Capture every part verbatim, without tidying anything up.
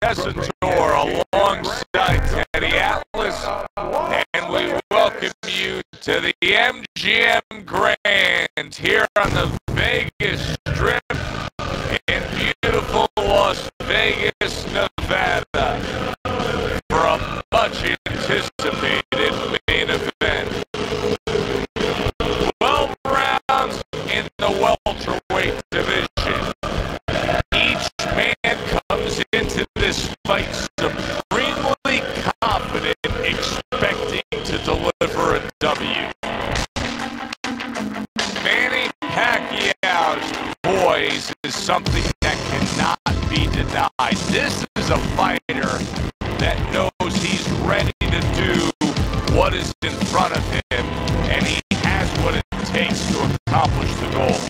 presenter alongside Teddy Atlas, and we welcome you to the M G M Grand here on the Vegas Strip in beautiful Las Vegas, Nevada, for a much anticipated main event. twelve rounds in the welterweight division. Each man comes into this fight supremely confident, expecting to deliver a W. Manny Pacquiao's poise is something that cannot be denied. This is a fighter that knows he's ready to do what is in front of him, and he has what it takes to accomplish the goal.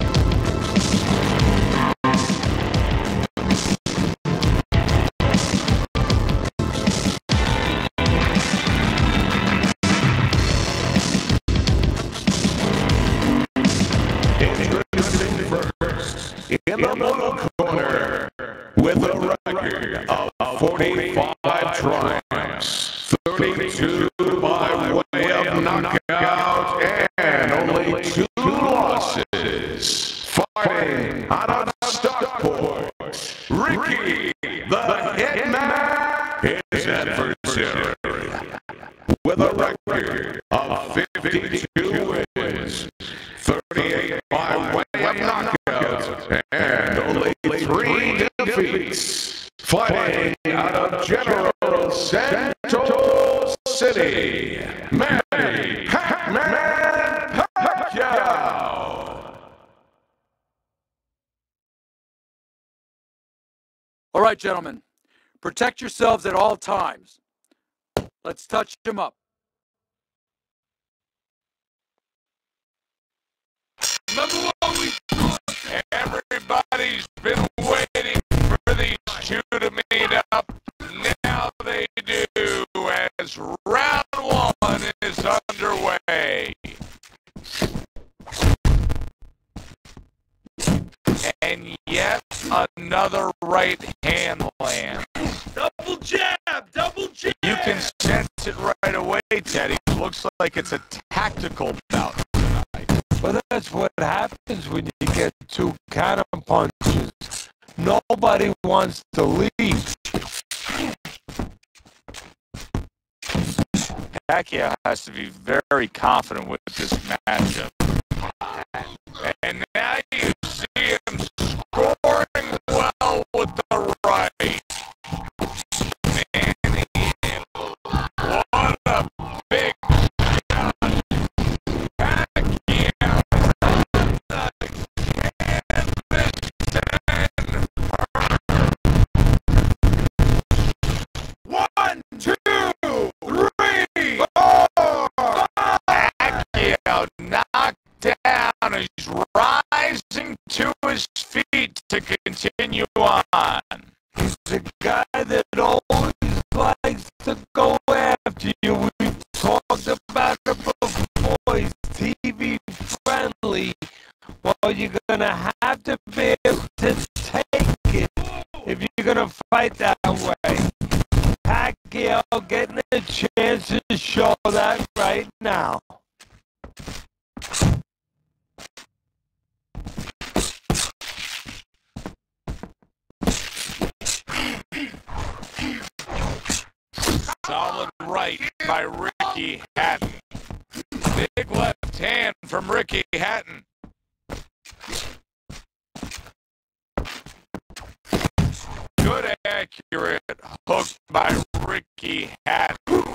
In the blue corner, with a record of forty-five triumphs, thirty-two by way of knockout, and only two losses, fighting out of Stockport, Ricky the Hitman, his adversary, with a record of fifty-two wins, thirty-eight by way of knockout, and only three defeats, fighting out of General Santos City, Manny Pac-Man Pacquiao. All right, gentlemen, protect yourselves at all times. Let's touch him up. Number one, we everybody's been waiting for these two to meet up. Now they do, as round one is underway. And yet another right hand lands. Double jab, double jab. You can sense it right away, Teddy. Looks like it's a tactical bout tonight. Well, that's what happens when you get two counter punches. Nobody wants to leave. Pacquiao has to be very confident with this matchup. And now you see him scoring well with the right. Manny, what a big shot. Pacquiao, the canvas and one, two, three, four. Pacquiao knocked down. He's rising to his feet to continue on. He's a guy that always likes to go after you. We've talked about it before. He's T V friendly. Well, you're going to have to be able to take it if you're going to fight that way. Pacquiao getting a chance to show that right now. Solid right by Ricky Hatton. Big left hand from Ricky Hatton. Good accurate hook by Ricky Hatton.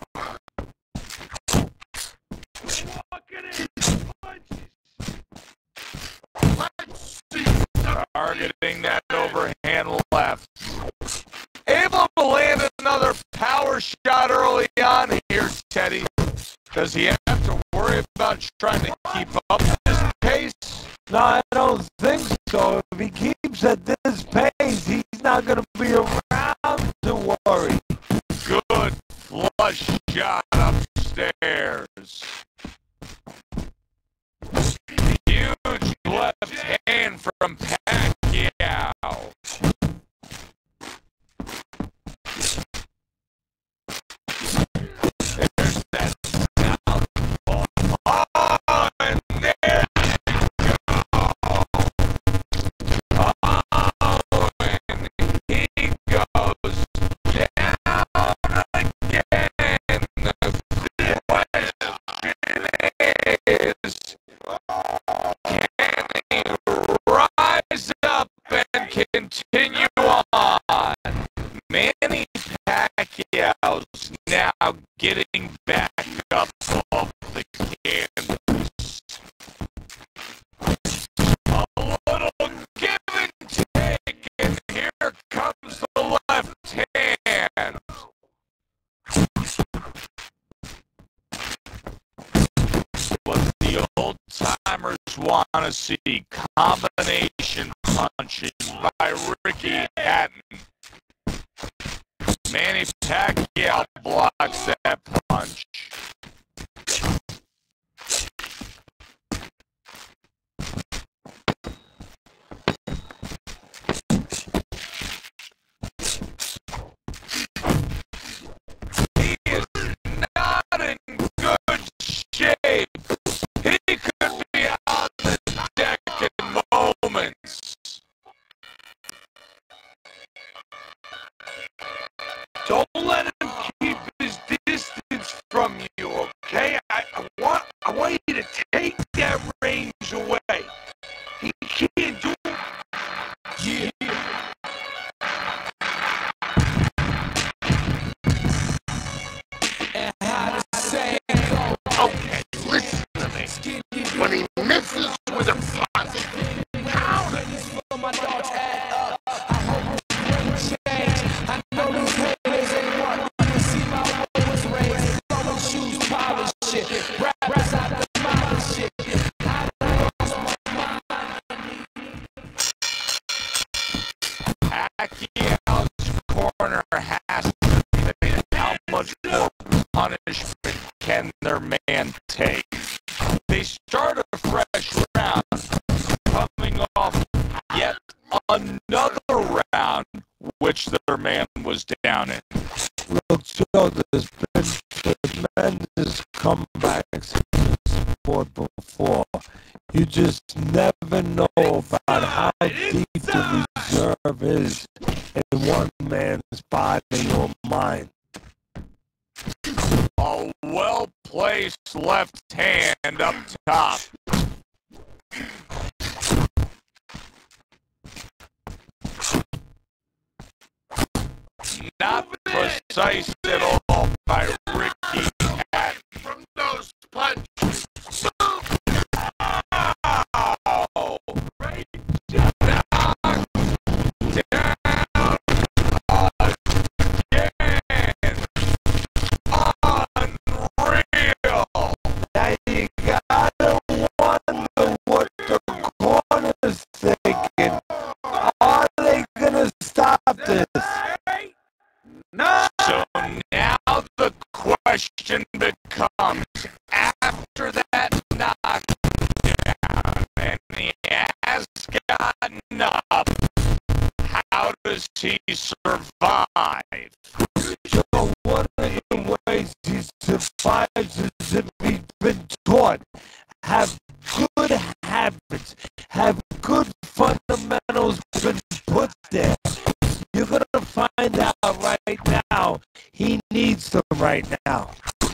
Targeting that overhand left. Able to land another power shot early on here, Teddy. Does he have to worry about trying to keep up this pace? No, I don't think so. If he keeps at this pace, he's not going to be around to worry. Good flush shot upstairs. Huge left hand from Pacquiao. continue on. Manny Pacquiao's now getting back up off the canvas. A little give and take, and here comes the left hand. What the old-timers want to see, combination punching by Ricky Hatton. Manny Pacquiao blocks that punch. He is not in good shape. He could be on the deck in moments. Don't let him keep his distance from you, okay? I, I want I want you to take that range away. He can't do it. Yeah. And how to say it. Okay, listen to me. When he misses with a punch, count it. I know these haters ain't want to see my woes raised. Throwing shoes, polish shit. Rappers out the mouth shit. I lost my mind. Pacquiao's corner has to think how much more punishment can their man take. They start a fresh round, coming off yet another round, which their man was down in. Look, Joe, there's been tremendous comebacks in this sport before. You just never know about how deep the reserve is in one man's body or mind. A well-placed left hand up top. Not precise at all by Ricky Hatton. From those punches. Oh, right down, down again. Unreal. Now you gotta wonder what the corner's thinking. Are they gonna stop this? So now the question becomes, after that knockdown, and he has gotten up, how does he survive? So one of the ways he survives is if he's been taught. Have good habits. Have good fundamentals been put there. You're going to find out right now. He needs them right now.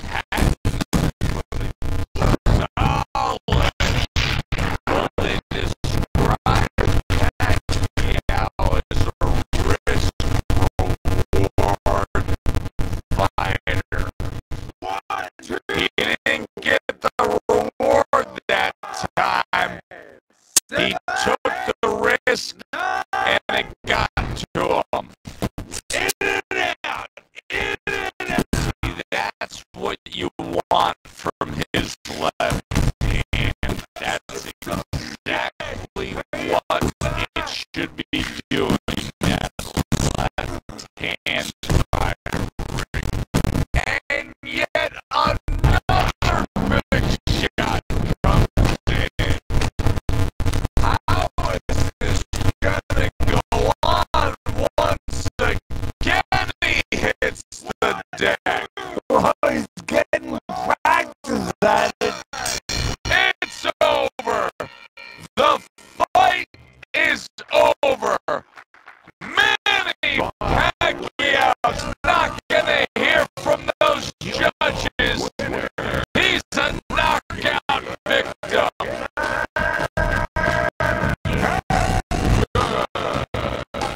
Solid. Well, they describe Pacquiao as a risk-reward fighter. He didn't get the reward that time. He took the risk, and it got to him. In and out, in and out. That's what you want from his left hand. That's exactly what it should be doing. That left hand fighter. And yet another big shot comes in. How is this gonna go on once again he hits the deck? Oh, he's getting practice at it. It's over. The fight is over. Manny Pacquiao's not gonna hear from those judges. He's a knockout victim.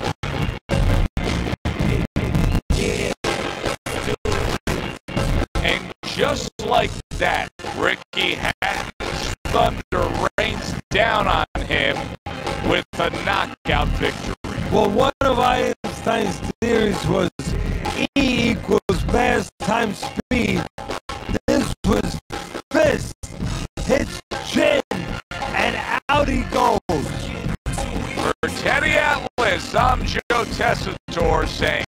just like that, Ricky Hatton's thunder rains down on him with a knockout victory. Well, one of Einstein's theories was E equals mass times speed. This was fist, hits chin, and out he goes. For Teddy Atlas, I'm Joe Tessitore saying